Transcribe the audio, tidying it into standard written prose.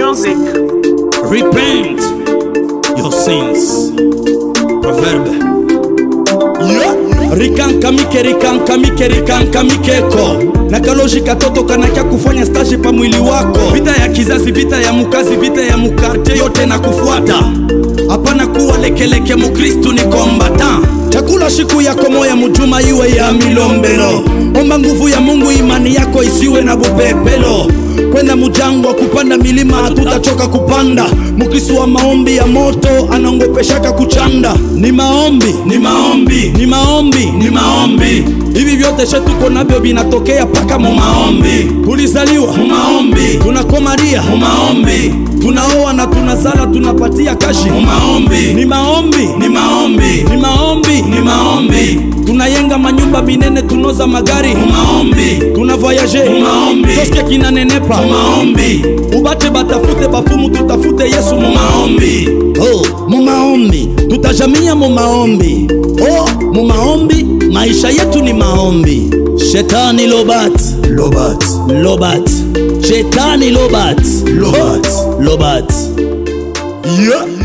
music. Repent your sins. Proverbe. Yeah. Rikankamikeko nakaloji katoto kanakia kufanya stage pa mwili wako. Vita ya kizazi, vita ya mukazi, vita ya mukarte, yote na kufuata. Hapana kuwa lekeleke, mukristu ni kombata. Chakula shiku yako moya mujuma iwe ya milombelo. Omba nguvu ya Mungu, imani yako isiwe na bupepelo. Kwenda mujangwa kupanda milima, hatutachoka kupanda. Mukristu wa maombi ya moto, anaongopeshaka kuchanda. Ni maombi, ni maombi, ni maombi, ni maombi. Hivi vyote shetuko nabyo binatokea paka mu maombi. Tulizaliwa mu maombi, tunakomaria mu maombi, tunaoa na tunazala, tunapatia kashi mu maombi. Ni maombi, ni maombi, ni maombi, ni maombi. Tunayenga manyumba minene, tunoza magari mu maombi. Tuna voyager mu maombi, toske kinanenepa mu maombi. Ubate batafute bafumu, tutafute Yesu mu maombi. Oh, mu maombi, tutajamia mu maombi. Oh, mu maombi, maisha yetu ni maombi. Shetani lobat, lobat, lobat. Shetani lobat, lobat, lobat. Yeah.